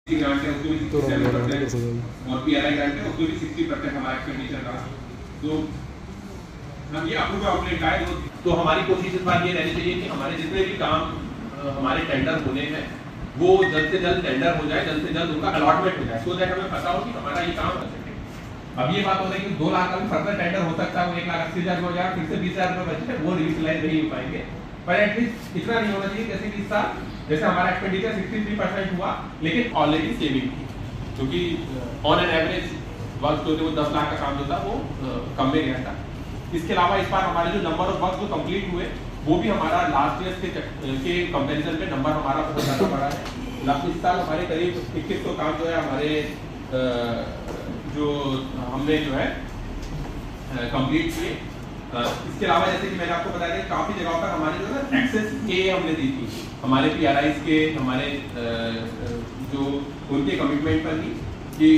Grant है उसको भी 67% और पीआरआई ग्रांट है उसको भी 60% हमारा एक्सपेंडिचर रहा। तो हम ये अप्रूव आउटलेट का है। तो हमारी कोशिश इस बार ये रहनी चाहिए कि हमारे जितने भी काम हमारे टेंडर होने हैं वो जल्द से जल्द टेंडर हो जाए, जल्द से जल्द उनका अलॉटमेंट हो जाए, सो दैट हमें पता हो कि हमारा ये काम कर सके। अब ये बात हो रही है कि 2 लाख का भी फर्दर टेंडर हो सकता है, वो 1,80,000 हो जाए, फिर से 20,000 रुपये बचे वो यूटिलाइज नहीं हो पाएंगे। पर एटलीस्ट इतना नहीं होना चाहिए जैसे कि इस साल जैसे हमारा एक्सपेंडिचर 63% हुआ लेकिन ऑलरेडी सेविंग थी, क्योंकि ऑन एन एवरेज वर्क जो थे वो 10 लाख का काम जो था वो कम में गया था। इसके अलावा इस बार हमारे जो नंबर ऑफ वर्क जो कंप्लीट हुए वो भी हमारा लास्ट ईयर के कंपैरिजन में नंबर हमारा बहुत ज़्यादा बड़ा है। लास्ट इस साल हमारे करीब 2100 काम जो है हमारे जो हमने जो है कंप्लीट किए। इसके अलावा जैसे कि मैंने आपको बताया था काफ़ी जगहों पर हमारे जो है एक्सेस के हमने दी थी हमारे पीआरआईज के, हमारे जो उनके कमिटमेंट पर ही कि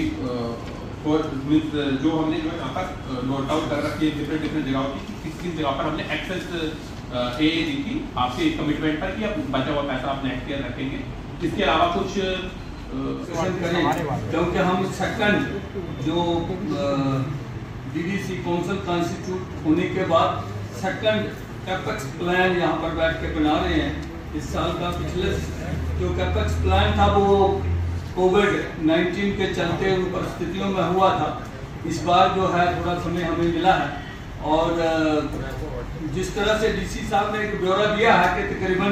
जो हमने जो है यहाँ पर नोट आउट कर रखी है डिफरेंट जगहों की, किस जगह पर हमने एक्सेस ए दी थी आपसे कमिटमेंट पर कि अब बचा हुआ पैसा आप नेक्स्ट ईयर रखेंगे। इसके अलावा कुछ करें क्योंकि हम सेकंड जो डीडीसी काउंसिल कॉन्स्टिट्यूट होने के बाद सेकंड कैपेक्स प्लान यहाँ पर बैठ के बना रहे हैं इस साल का। पिछले जो कैपेक्स प्लान था वो कोविड-19 के चलते उन परिस्थितियों में हुआ था। इस बार जो है थोड़ा समय हमें मिला है और जिस तरह से डीसी साहब ने एक ब्यौरा दिया है कि तकरीबन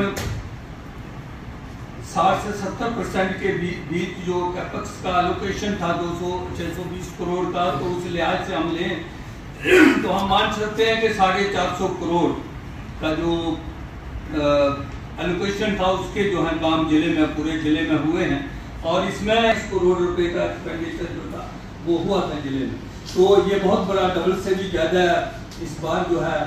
60 से 70% के बीच जो कैपेक्स का एलोकेशन था 200-620 करोड़ का, तो उस लिहाज से हम लें तो हम मान सकते हैं कि 450 करोड़ का जो एलोकेशन था उसके जो है काम जिले में पूरे जिले में हुए हैं और इसमें 1 करोड़ रुपए का एक्सपेंडिचर जो था वो हुआ था जिले में। तो ये बहुत बड़ा डबल से भी ज़्यादा इस बार जो है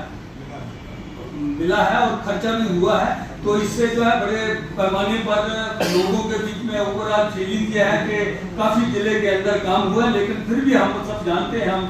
मिला है और खर्चा भी हुआ है। तो इससे जो है बड़े पैमाने पर लोगों के बीच में ओवरऑल फीलिंग ये है कि काफ़ी जिले के अंदर काम हुआ है, लेकिन फिर भी हम सब जानते हैं, हम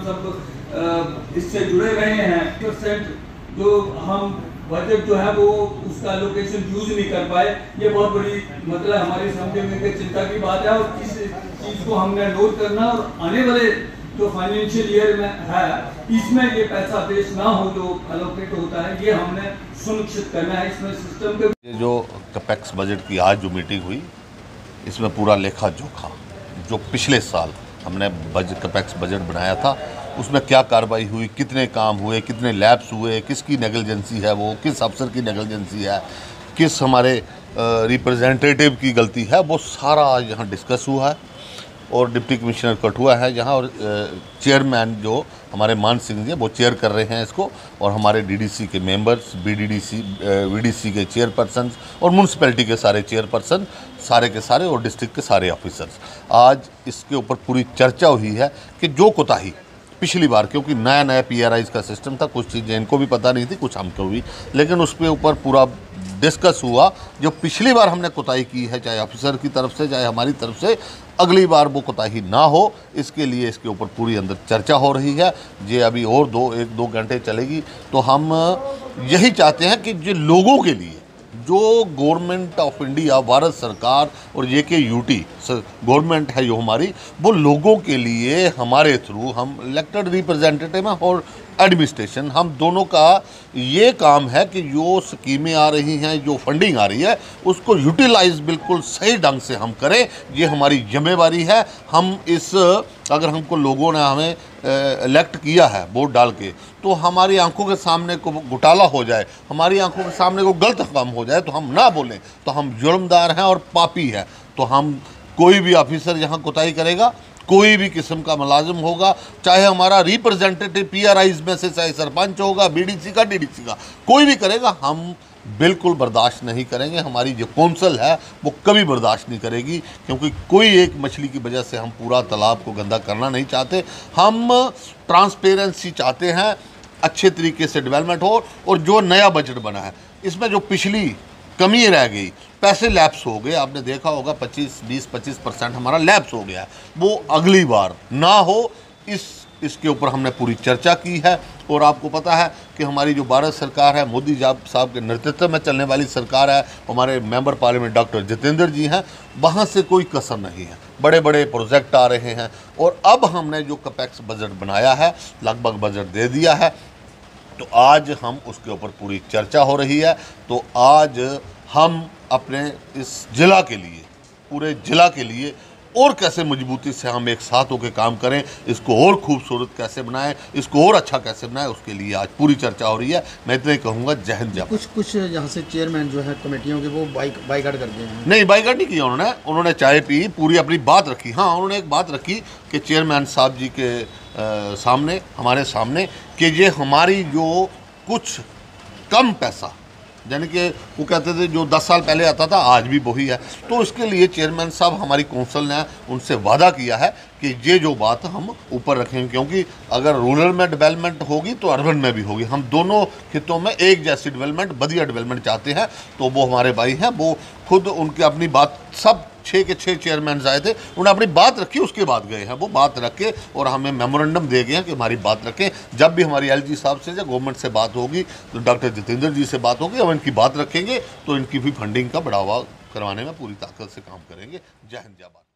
सब इससे जुड़े रहे हैं। % जो हम बजट जो है वो उसका लोकेशन यूज नहीं कर पाए, ये बहुत बड़ी मतलब हमारे समझने में चिंता की बात है और इस चीज़ को हमने नोट करना और आने वाले जो फाइनेंशियल ईयर में है इसमें ये पैसा पेश ना हो जो एलोकेट होता है, ये हमने सुनिश्चित करना है इसमें सिस्टम के। जो कैपेक्स बजट की आज जो मीटिंग हुई इसमें पूरा लेखा जोखा जो पिछले साल हमने कैपेक्स बजट बनाया था उसमें क्या कार्रवाई हुई, कितने काम हुए, कितने लैप्स हुए, किसकी नेग्लिजेंसी है, वो किस अफसर की नेग्लिजेंसी है, किस हमारे रिप्रेजेंटेटिव की गलती है, वो सारा यहाँ डिस्कस हुआ है और डिप्टी कमिश्नर कठुआ है यहाँ और चेयरमैन जो हमारे मान सिंह जी वो चेयर कर रहे हैं इसको और हमारे डीडीसी के मेंबर्स, वीडीसी के चेयरपर्सन और म्यूनसिपैलिटी के सारे चेयरपर्सन सारे के सारे और डिस्ट्रिक्ट के सारे ऑफिसर्स। आज इसके ऊपर पूरी चर्चा हुई है कि जो कोताही पिछली बार, क्योंकि नया पीआरआईज का सिस्टम था, कुछ चीज़ें इनको भी पता नहीं थी, कुछ हमको भी, लेकिन उसके ऊपर पूरा डिस्कस हुआ। जो पिछली बार हमने कोताही की है चाहे ऑफिसर की तरफ से चाहे हमारी तरफ से, अगली बार वो कोताही ना हो इसके लिए इसके ऊपर पूरी अंदर चर्चा हो रही है। ये अभी और 1-2 घंटे चलेगी। तो हम यही चाहते हैं कि जो लोगों के लिए जो गवर्नमेंट ऑफ इंडिया, भारत सरकार और ये के यूटी गवर्नमेंट है जो हमारी, वो लोगों के लिए हमारे थ्रू हम इलेक्टेड रिप्रेजेंटेटिव हैं और एडमिनिस्ट्रेशन, हम दोनों का ये काम है कि जो स्कीमें आ रही हैं, जो फंडिंग आ रही है, उसको यूटिलाइज बिल्कुल सही ढंग से हम करें। ये हमारी जिम्मेवारी है। हम इस अगर हमको लोगों ने हमें इलेक्ट किया है वोट डाल के, तो हमारी आंखों के सामने को घोटाला हो जाए, हमारी आंखों के सामने को गलत काम हो जाए तो हम ना बोलें, तो हम जुर्मदार हैं और पापी हैं। तो हम कोई भी ऑफिसर यहाँ कोताही करेगा, कोई भी किस्म का मुलाजिम होगा, चाहे हमारा रिप्रेजेंटेटिव पीआरआईज में से, चाहे सरपंच होगा, बीडीसी का, डीडीसी का, कोई भी करेगा, हम बिल्कुल बर्दाश्त नहीं करेंगे। हमारी जो कौंसल है वो कभी बर्दाश्त नहीं करेगी, क्योंकि कोई एक मछली की वजह से हम पूरा तालाब को गंदा करना नहीं चाहते। हम ट्रांसपेरेंसी चाहते हैं, अच्छे तरीके से डेवलपमेंट हो। और जो नया बजट बना है इसमें जो पिछली कमी रह गई, पैसे लैप्स हो गए, आपने देखा होगा 20-25% हमारा लैप्स हो गया, वो अगली बार ना हो। इस इसके ऊपर हमने पूरी चर्चा की है। और आपको पता है कि हमारी जो भारत सरकार है, मोदी साहब के नेतृत्व में चलने वाली सरकार है, हमारे member parliament doctor Jitendra ji हैं, वहाँ से कोई कसर नहीं है, बड़े बड़े प्रोजेक्ट आ रहे हैं। और अब हमने जो कैपेक्स बजट बनाया है, लगभग बजट दे दिया है, तो आज हम उसके ऊपर पूरी चर्चा हो रही है। तो आज हम अपने इस जिला के लिए, पूरे जिला के लिए और कैसे मजबूती से हम एक साथ होकर काम करें, इसको और खूबसूरत कैसे बनाएं, इसको और अच्छा कैसे बनाएं, उसके लिए आज पूरी चर्चा हो रही है। मैं इतना ही कहूँगा, जय हिंद जय भारत। कुछ यहाँ से चेयरमैन जो है कमेटियों के, वो बाइकआउट कर दिए हैं। नहीं, बाइकआउट नहीं किया उन्होंने चाय पी, पूरी अपनी बात रखी। हाँ, उन्होंने एक बात रखी कि चेयरमैन साहब जी के सामने, हमारे सामने, कि ये हमारी जो कुछ कम पैसा, यानी कि वो कहते थे जो 10 साल पहले आता था, आज भी वही है। तो इसके लिए चेयरमैन साहब, हमारी कौंसिल ने उनसे वादा किया है कि ये जो बात हम ऊपर रखेंगे, क्योंकि अगर रूरल में डेवलपमेंट होगी तो अर्बन में भी होगी। हम दोनों खितों में एक जैसी डेवलपमेंट, बढ़िया डेवलपमेंट चाहते हैं। तो वो हमारे भाई हैं, वो खुद उनकी अपनी बात, सब 6 के 6 चेयरमैन आए थे, उन्होंने अपनी बात रखी, उसके बाद गए हैं। वो बात रख के और हमें मेमोरेंडम दे गए हैं कि हमारी बात रखें। जब भी हमारी एलजी साहब से या गवर्नमेंट से बात होगी, तो डॉक्टर जितेंद्र जी से बात होगी, हम इनकी बात रखेंगे तो इनकी भी फंडिंग का बढ़ावा करवाने में पूरी ताकत से काम करेंगे। जय हिंद जय भारत।